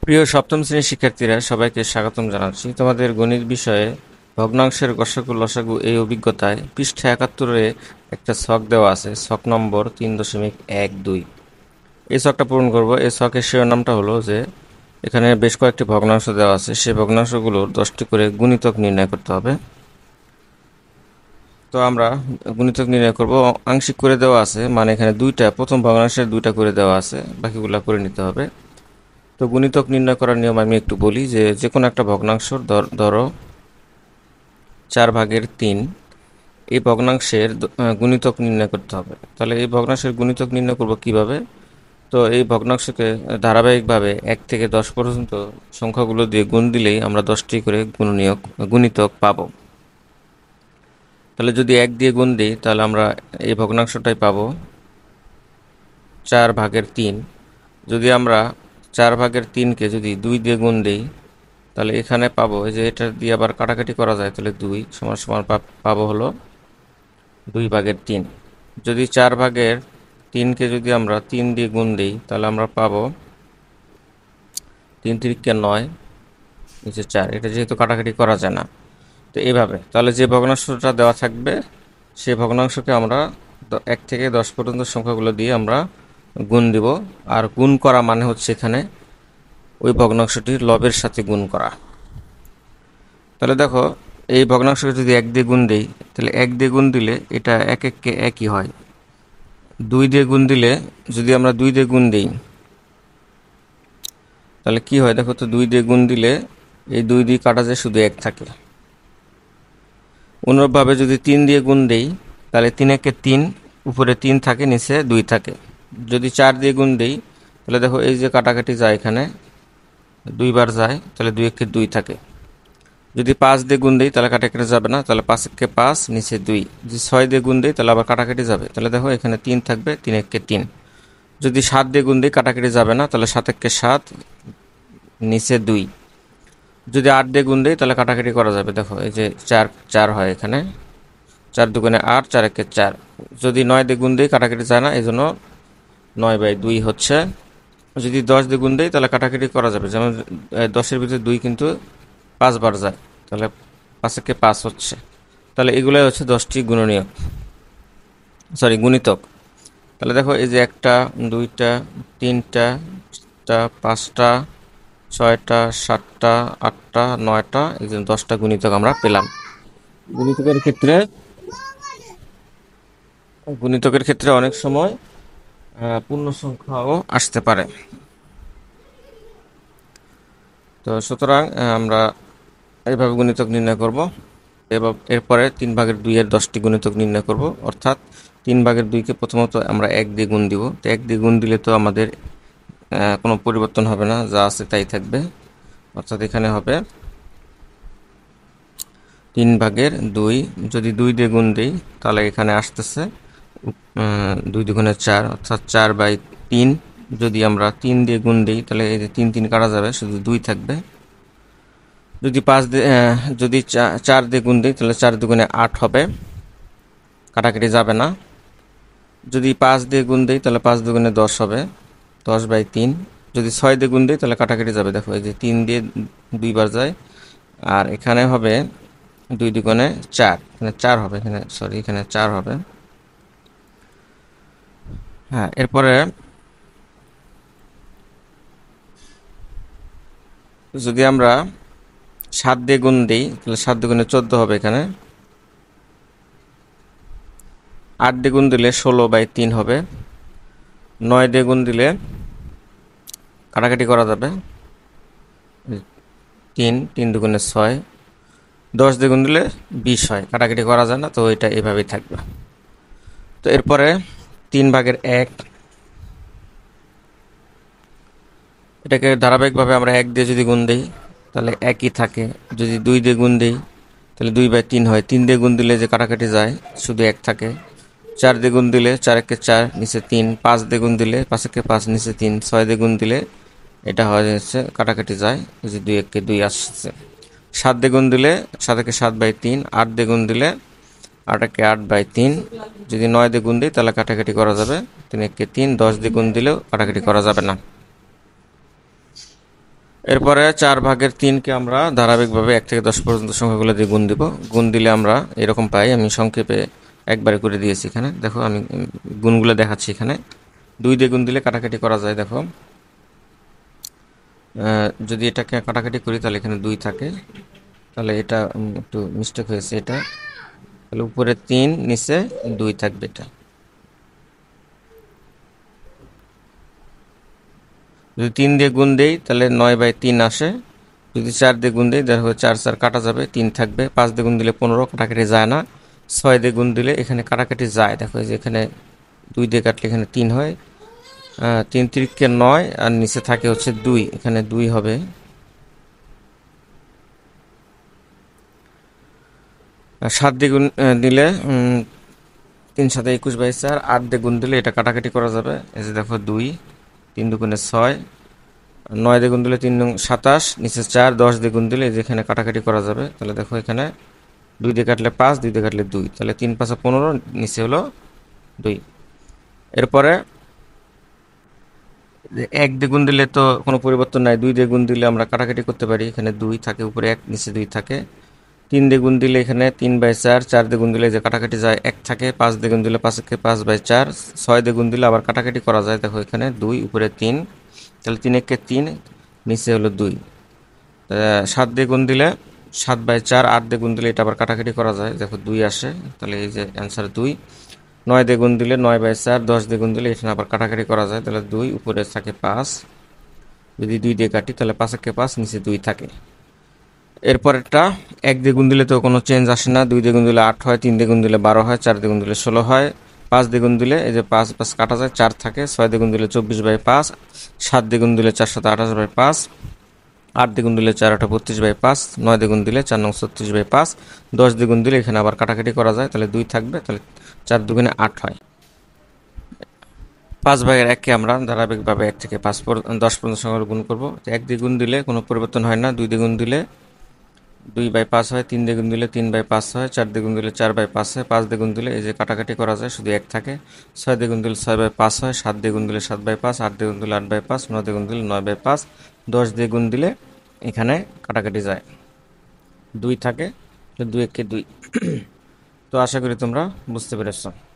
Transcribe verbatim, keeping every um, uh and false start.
প্রিয় সপ্তম শ্রেণীর শিক্ষার্থীরা, সবাইকে স্বাগতম জানাচ্ছি তোমাদের গণিত বিষয়ে ভগ্নাংশের গসাগু লসাগু এই অভিজ্ঞতায়। পৃষ্ঠা একাত্তরে একটা ছক দেওয়া আছে, ছক নম্বর তিন দশমিক এক দুই। এই ছকটা পূরণ করব। এই ছকের শিরোনামটা হলো যে এখানে বেশ কয়েকটি ভগ্নাংশ দেওয়া আছে, সেই ভগ্নাংশগুলোর দশটি করে গুণিতক নির্ণয় করতে হবে। তো আমরা গুণিতক নির্ণয় করব। আংশিক করে দেওয়া আছে, মানে এখানে দুইটা, প্রথম ভগ্নাংশের দুইটা করে দেওয়া আছে, বাকিগুলা করে নিতে হবে। তো গুণিতক নির্ণয় করার নিয়ম আমি একটু বলি যে যে কোনো একটা ভগ্নাংশ ধরো চার ভাগের তিন, এই ভগ্নাংশের গুণিতক নির্ণয় করতে হবে। তাহলে এই ভগ্নাংশের গুণিতক নির্ণয় করব কিভাবে? তো এই ভগ্নাংশকে ধারাবাহিকভাবে এক থেকে দশ পর্যন্ত সংখ্যাগুলো দিয়ে গুণ দিলেই আমরা দশটি করে গুণনীয়ক গুণিতক পাবো। তাহলে যদি এক দিয়ে গুণ দিই তাহলে আমরা এই ভগ্নাংশটাই পাবো চার ভাগের তিন। যদি আমরা চার ভাগের তিনকে যদি দুই দিয়ে গুণ দিই তাহলে এখানে পাবো যে এটা দিয়ে আবার কাটাকাটি করা যায়, তাহলে দুই সমান সমান পাবো হলো দুই ভাগের তিন। যদি চার ভাগের তিনকে যদি আমরা তিন দিয়ে গুণ দিই তাহলে আমরা পাবো তিন তিরিকে নয়, নিচে চার। এটা যেহেতু কাটাকাটি করা যায় না, তো এইভাবে তাহলে যে ভগ্নাংশটা দেওয়া থাকবে সেই ভগ্নাংশকে আমরা এক থেকে দশ পর্যন্ত সংখ্যাগুলো দিয়ে আমরা গুণ দিব। আর গুণ করা মানে হচ্ছে এখানে ওই ভগ্নাংশটির লবের সাথে গুণ করা। তাহলে দেখো, এই ভগ্নাংশকে যদি এক দিয়ে গুণ দিই তাহলে এক দিয়ে গুণ দিলে এটা এক এককে একই হয়। দুই দিয়ে গুণ দিলে যদি আমরা দুই দিয়ে গুণ দিই তাহলে কি হয় দেখো তো, দুই দিয়ে গুণ দিলে এই দুই দিয়ে কাটা যায়, শুধু এক থাকে। অনুরূপভাবে যদি তিন দিয়ে গুণ দিই তাহলে তিন একে তিন, উপরে তিন থাকে, নিচে দুই থাকে। যদি চার দিয়ে গুণ দিই তাহলে দেখো এই যে কাটাকাটি যায়, এখানে দুইবার যায়, তাহলে দুই একে দুই থাকে। যদি পাঁচ দিয়ে গুণ দিই তাহলে কাটাকাটি যাবে না, তাহলে পাঁচ একে পাঁচ, নিচে দুই। যদি ছয় দিয়ে গুণ দিই তাহলে আবার কাটাকাটি যাবে, তাহলে দেখো এখানে তিন থাকবে, তিন একে তিন। যদি সাত দিয়ে গুণ দিই কাটাকাটি যাবে না, তাহলে সাত একে সাত, নিচে দুই। যদি আট দিয়ে গুণ দিই তাহলে কাটাকাটি করা যাবে, দেখো এই যে চার চার হয়, এখানে চার দুগুণে আট, চার একে চার। যদি নয় দিয়ে গুণ দিই কাটাকাটি যায় না, এই জন্য নয় বাই দুই হচ্ছে। যদি দশ দিয়ে গুণ দিই তাহলে কাটাকাটি করা যাবে, যেমন দশের ভিতরে দুই কিন্তু পাঁচবার যায়, তাহলে পাঁচ একে পাঁচ হচ্ছে। তাহলে এগুলোই হচ্ছে দশটি গুণনীয়ক, সরি গুণিতক। তাহলে দেখো এই যে একটা, দুইটা, তিনটা, চারটা, পাঁচটা, ছয়টা, সাতটা, আটটা, নয়টা, এই যে দশটা গুণিতক আমরা পেলাম। গুণিতকের ক্ষেত্রে গুণিতকের ক্ষেত্রে অনেক সময় পূর্ণ সংখ্যাও আসতে পারে। তো সুতরাং আমরা এইভাবে গুণিতক নির্ণয় করব। এবার এরপরে তিন ভাগের দুইয়ের দশটি গুণিতক নির্ণয় করব, অর্থাৎ তিন ভাগের দুইকে প্রথমত আমরা এক দিয়ে গুণ দিব। তো এক দিয়ে গুণ দিলে তো আমাদের কোনো পরিবর্তন হবে না, যা আছে তাই থাকবে। অর্থাৎ এখানে হবে তিন ভাগের দুই। যদি দুই দিয়ে গুণ দিই তাহলে এখানে আসতেছে দুই দুগুণে চার, অর্থাৎ চার বাই তিন। যদি আমরা তিন দিয়ে গুণ দিই তাহলে এই যে তিন তিন কাটা যাবে, শুধু দুই থাকবে। যদি পাঁচ দিয়ে যদি চার দিয়ে গুণ দিই তাহলে চার দুগুণে আট হবে, কাটাকাটি যাবে না। যদি পাঁচ দিয়ে গুণ দিই তাহলে পাঁচ দুগুণে দশ হবে, দশ বাই তিন। যদি ছয় দিয়ে গুণ দিই তাহলে কাটাকাটি যাবে, দেখো এই যে তিন দিয়ে দুইবার যায়, আর এখানে হবে দুই দুগুণে চার, এখানে চার হবে, এখানে সরি এখানে চার হবে। হ্যাঁ, এরপরে যদি আমরা সাত দিয়ে গুণ দিই তাহলে সাত দুগুণে চোদ্দ হবে, এখানে আট দিয়ে গুণ দিলে ষোলো বাই তিন হবে। নয় দিয়ে গুণ দিলে কাটাকাটি করা যাবে, তিন, তিন দুগুণে ছয়। দশ দিয়ে গুণ দিলে বিশ হয়, কাটাকাটি করা যায় না, তো এটা এভাবেই থাকবে। তো এরপরে তিন ভাগের এক, এটাকে ধারাবাহিকভাবে আমরা এক দিয়ে যদি গুণ দিই তাহলে একই থাকে। যদি দুই দিয়ে গুণ দিই তাহলে দুই বাই তিন হয়, তিন দিয়ে গুণ দিলে যে কাটাকাটি যায়, শুধু এক থাকে। চার দিয়ে গুণ দিলে চার একে চার, নিচে তিন। পাঁচ দিয়ে গুণ দিলে পাঁচ একে পাঁচ, নিচে তিন। ছয় দিয়ে গুণ দিলে এটা হয়ে যাচ্ছে, কাটাকাটি যায়, এই যে দুই একে দুই আসছে। সাত দিয়ে গুণ দিলে সাত একে সাত বাই তিন। আট দিয়ে গুণ দিলে আট একে আট বাই তিন। যদি নয় দিয়ে গুণ দিই তাহলে কাটাকাটি করা যাবে, তিন একে তিন। দশ দিয়ে গুণ দিলেও কাটাকাটি করা যাবে না। এরপরে চার ভাগের তিনকে আমরা ধারাবাহিকভাবে এক থেকে দশ পর্যন্ত সংখ্যাগুলো দিয়ে গুণ দিব। গুণ দিলে আমরা এরকম পাই। আমি সংক্ষেপে একবারে করে দিয়েছি এখানে। দেখো আমি গুণগুলো দেখাচ্ছি এখানে। দুই দিয়ে গুণ দিলে কাটাকাটি করা যায়। দেখো যদি এটাকে কাটাকাটি করি তাহলে এখানে দুই থাকে, তাহলে এটা একটু মিস্টেক হয়েছে। এটা তাহলে উপরে তিন, নিচে দুই থাকবে। এটা যদি তিন দিয়ে গুণ দেই তাহলে নয় বাই তিন আসে। যদি চার দিয়ে গুণ দিই দেখো চার চার কাটা যাবে, তিন থাকবে। পাঁচ দিয়ে গুণ দিলে পনেরো, কাটাকাটি যায় না। ছয় দিয়ে গুণ দিলে এখানে কাটাকাটি যায়। দেখো যে এখানে দুই দিয়ে কাটলে এখানে তিন হয়। তিন তিরিকে নয়, আর নিচে থাকে হচ্ছে দুই, এখানে দুই হবে। সাত দিয়ে গুণ দিলে তিন সাথে একুশ বাই চার। আট দিয়ে গুণ দিলে এটা কাটাকাটি করা যাবে। এই যে দেখো দুই, তিন দুগুণে ছয়। নয় দিয়ে গুণ দিলে তিন নং সাতাশ, নিচে চার। দশ দিয়ে গুণ দিলে যেখানে কাটাকাটি করা যাবে। তাহলে দেখো এখানে দুই দিয়ে কাটলে পাঁচ, দুই দিয়ে কাটলে দুই, তাহলে তিন পাঁচে পনেরো, নিচে হলো দুই। এরপরে এক দিয়ে গুণ দিলে তো কোনো পরিবর্তন নাই, দুই দিয়ে গুণ দিলে আমরা কাটাকাটি করতে পারি। এখানে দুই থাকে, উপরে এক, নিচে দুই থাকে। তিন দিয়ে গুণ দিলে এখানে তিন বাই চার। চার দিয়ে গুণ দিলে যে কাটাকাটি যায় এক থাকে। পাঁচ দিয়ে গুণ দিলে পাঁচকে পাঁচ বাই চার। ছয় দিয়ে গুণ দিলে আবার কাটাকাটি করা যায়। দেখো এখানে দুই, উপরে তিন, তাহলে তিন একে তিন, নিচে হলো দুই। সাত দিয়ে গুণ দিলে সাত বাই চার। আট দিয়ে গুণ দিলে এটা আবার কাটাকাটি করা যায়। দেখো দুই আসে, তাহলে এই যে অ্যান্সার দুই। নয় দিয়ে গুণ দিলে নয় বাই চার। দশ দিয়ে গুণ দিলে এখানে আবার কাটাকাটি করা যায়, তাহলে দুই, উপরে থাকে পাঁচ। যদি দুই দিয়ে কাটি তাহলে পাঁচ একে পাঁচ, নিচে দুই থাকে। এরপরেরটা এক দিয়ে গুণ দিলে তো কোনো চেঞ্জ আসে না। দুই দিয়ে গুণ দিলে আট হয়, তিন দিয়ে গুণ দিলে বারো হয়, চার দিয়ে গুণ দিলে ষোলো হয়। পাঁচ দিয়ে গুণ দিলে এই যে পাঁচ পাঁচ কাটা যায়, চার থাকে। ছয় দিয়ে গুণ দিলে চব্বিশ বাই পাঁচ। সাত দিয়ে গুণ দিলে চার সাথে আঠাশ বাই পাঁচ। আট দিয়ে গুণ দিলে চার আটা বত্রিশ বাই পাঁচ। নয় দিয়ে গুণ দিলে চার নং ছত্রিশ বাই পাঁচ। দশ দিয়ে গুণ দিলে এখানে আবার কাটাকাটি করা যায়, তাহলে দুই থাকবে। তাহলে চার দুগুণে আট হয়। পাঁচ ভাগের এককে আমরা ধারাবাহিকভাবে এক থেকে পাঁচ দশ পর্যন্ত সংখ্যা গুণ করবো। এক দিয়ে গুণ দিলে কোনো পরিবর্তন হয় না। দুই দিয়ে গুণ দিলে দুই বাই পাঁচ হয়। তিন দিয়ে গুণ দিলে তিন বাই পাঁচ হয়। চার দিয়ে গুণ দিলে চার বাই পাঁচ হয়। পাঁচ দিয়ে গুণ দিলে এই যে কাটাকাটি করা যায়, শুধু এক থাকে। ছয় দিয়ে গুণ দিলে ছয় বাই পাঁচ হয়। সাত দিয়ে গুণ দিলে সাত বাই পাঁচ। আট দিয়ে গুণ দিলে আট বাই পাঁচ। নয় দিয়ে গুণ দিলে নয় বাই পাঁচ। দশ দিয়ে গুণ দিলে এখানে কাটাকাটি যায়, দুই থাকে। দুই একে দুই। তো আশা করি তোমরা বুঝতে পেরেছ।